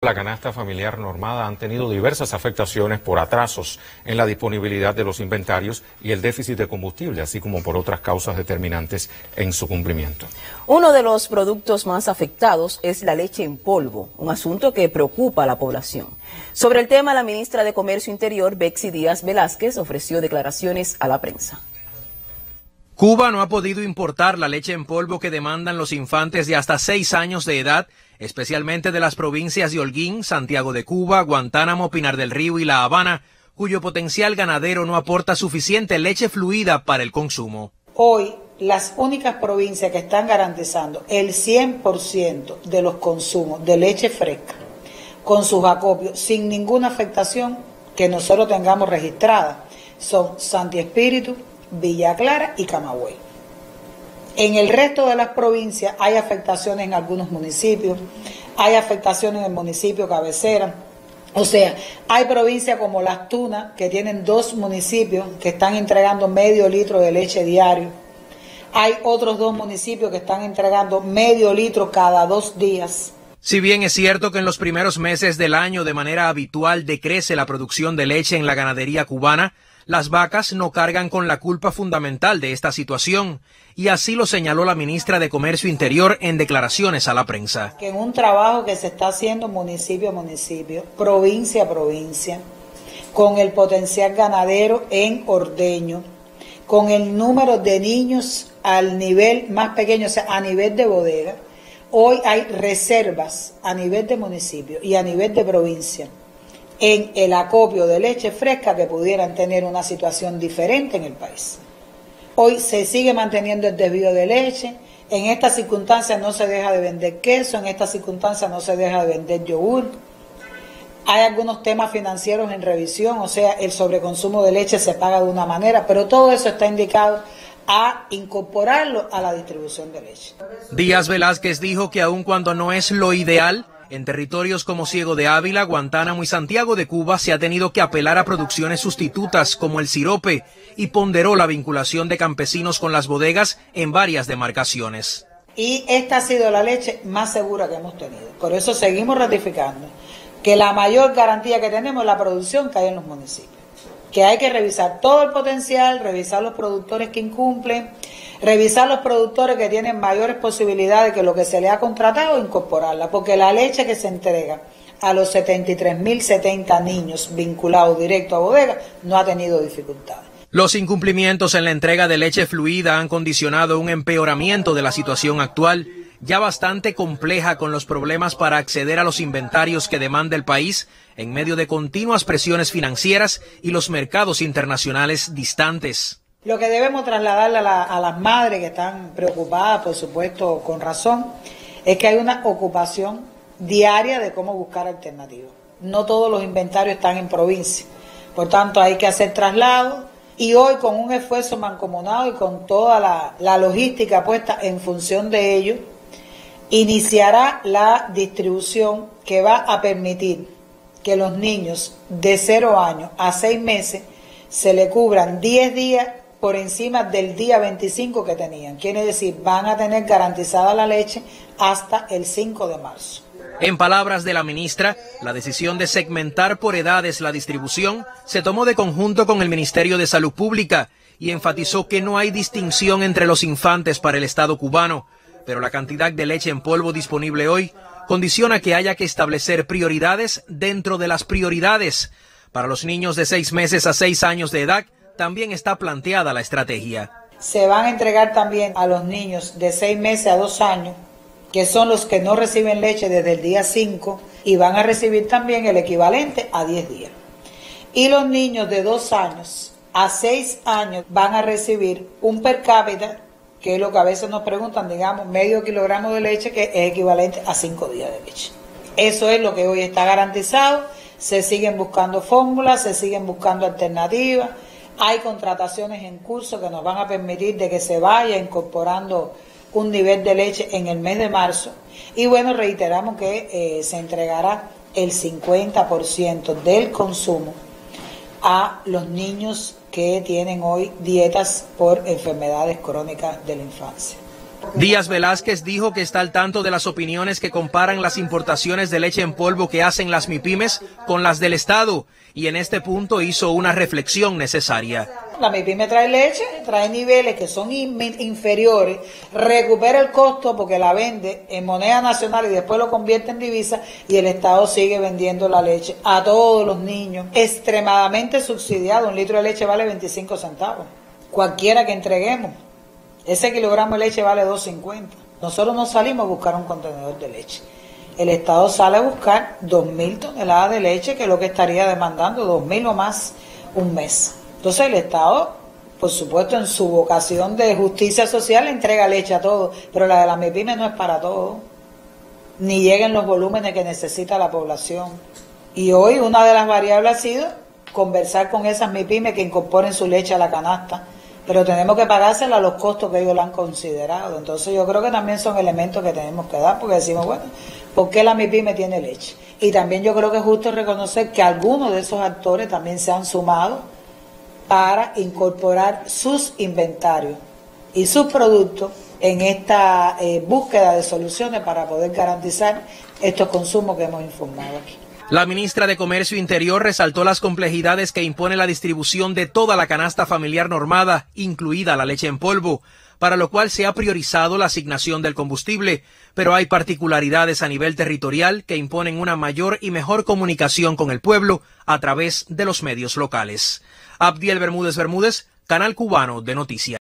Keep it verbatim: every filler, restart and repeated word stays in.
La canasta familiar normada han tenido diversas afectaciones por atrasos en la disponibilidad de los inventarios y el déficit de combustible, así como por otras causas determinantes en su cumplimiento. Uno de los productos más afectados es la leche en polvo, un asunto que preocupa a la población. Sobre el tema, la ministra de Comercio Interior, Betsy Díaz Velázquez, ofreció declaraciones a la prensa. Cuba no ha podido importar la leche en polvo que demandan los infantes de hasta seis años de edad, especialmente de las provincias de Holguín, Santiago de Cuba, Guantánamo, Pinar del Río y La Habana, cuyo potencial ganadero no aporta suficiente leche fluida para el consumo. Hoy, las únicas provincias que están garantizando el cien por ciento de los consumos de leche fresca, con sus acopios, sin ninguna afectación que nosotros tengamos registrada, son Santi Espíritu, Villa Clara y Camagüey. En el resto de las provincias hay afectaciones en algunos municipios, hay afectaciones en el municipio cabecera, o sea, hay provincias como Las Tunas que tienen dos municipios que están entregando medio litro de leche diario, hay otros dos municipios que están entregando medio litro cada dos días. Si bien es cierto que en los primeros meses del año de manera habitual decrece la producción de leche en la ganadería cubana, las vacas no cargan con la culpa fundamental de esta situación, y así lo señaló la ministra de Comercio Interior en declaraciones a la prensa. Que en un trabajo que se está haciendo municipio a municipio, provincia a provincia, con el potencial ganadero en ordeño, con el número de niños al nivel más pequeño, o sea, a nivel de bodega, hoy hay reservas a nivel de municipio y a nivel de provincia en el acopio de leche fresca que pudieran tener una situación diferente en el país. Hoy se sigue manteniendo el desvío de leche, en estas circunstancias no se deja de vender queso, en estas circunstancias no se deja de vender yogur. Hay algunos temas financieros en revisión, o sea, el sobreconsumo de leche se paga de una manera, pero todo eso está indicado a incorporarlo a la distribución de leche. Díaz Velázquez dijo que aun cuando no es lo ideal, en territorios como Ciego de Ávila, Guantánamo y Santiago de Cuba se ha tenido que apelar a producciones sustitutas como el sirope y ponderó la vinculación de campesinos con las bodegas en varias demarcaciones. Y esta ha sido la leche más segura que hemos tenido. Por eso seguimos ratificando que la mayor garantía que tenemos es la producción que hay en los municipios. Que hay que revisar todo el potencial, revisar los productores que incumplen, revisar los productores que tienen mayores posibilidades que lo que se le ha contratado, incorporarla, porque la leche que se entrega a los setenta y tres mil setenta niños vinculados directo a bodega no ha tenido dificultades. Los incumplimientos en la entrega de leche fluida han condicionado un empeoramiento de la situación actual, ya bastante compleja con los problemas para acceder a los inventarios que demanda el país en medio de continuas presiones financieras y los mercados internacionales distantes. Lo que debemos trasladarle a, la, a las madres que están preocupadas, por supuesto con razón, es que hay una ocupación diaria de cómo buscar alternativas. No todos los inventarios están en provincia, por tanto hay que hacer traslados y hoy con un esfuerzo mancomunado y con toda la, la logística puesta en función de ello, iniciará la distribución que va a permitir que los niños de cero años a seis meses se le cubran diez días por encima del día veinticinco que tenían. Quiere decir, van a tener garantizada la leche hasta el cinco de marzo. En palabras de la ministra, la decisión de segmentar por edades la distribución se tomó de conjunto con el Ministerio de Salud Pública y enfatizó que no hay distinción entre los infantes para el Estado cubano, pero la cantidad de leche en polvo disponible hoy condiciona que haya que establecer prioridades dentro de las prioridades. Para los niños de seis meses a seis años de edad, también está planteada la estrategia. Se van a entregar también a los niños de seis meses a dos años, que son los que no reciben leche desde el día cinco, y van a recibir también el equivalente a diez días. Y los niños de dos años a seis años van a recibir un per cápita, que es lo que a veces nos preguntan, digamos, medio kilogramo de leche, que es equivalente a cinco días de leche. Eso es lo que hoy está garantizado. Se siguen buscando fórmulas, se siguen buscando alternativas. Hay contrataciones en curso que nos van a permitir de que se vaya incorporando un nivel de leche en el mes de marzo. Y bueno, reiteramos que eh, se entregará el cincuenta por ciento del consumo a los niños que tienen hoy dietas por enfermedades crónicas de la infancia. Díaz Velázquez dijo que está al tanto de las opiniones que comparan las importaciones de leche en polvo que hacen las MIPYMES con las del Estado y en este punto hizo una reflexión necesaria. La MIPYME trae leche, trae niveles que son in inferiores, recupera el costo porque la vende en moneda nacional y después lo convierte en divisa y el Estado sigue vendiendo la leche a todos los niños. Extremadamente subsidiado, un litro de leche vale veinticinco centavos, cualquiera que entreguemos. Ese kilogramo de leche vale dos cincuenta. Nosotros no salimos a buscar un contenedor de leche. El Estado sale a buscar dos mil toneladas de leche, que es lo que estaría demandando, dos mil o más un mes. Entonces el Estado, por supuesto, en su vocación de justicia social, entrega leche a todos, pero la de la MIPYME no es para todos, ni llega en los volúmenes que necesita la población. Y hoy una de las variables ha sido conversar con esas MIPYME que incorporen su leche a la canasta, pero tenemos que pagársela a los costos que ellos la han considerado. Entonces yo creo que también son elementos que tenemos que dar, porque decimos, bueno, ¿por qué la MIPYME tiene leche? Y también yo creo que es justo reconocer que algunos de esos actores también se han sumado para incorporar sus inventarios y sus productos en esta eh, búsqueda de soluciones para poder garantizar estos consumos que hemos informado aquí. La ministra de Comercio Interior resaltó las complejidades que impone la distribución de toda la canasta familiar normada, incluida la leche en polvo, para lo cual se ha priorizado la asignación del combustible, pero hay particularidades a nivel territorial que imponen una mayor y mejor comunicación con el pueblo a través de los medios locales. Abdiel Bermúdez Bermúdez, Canal Cubano de Noticias.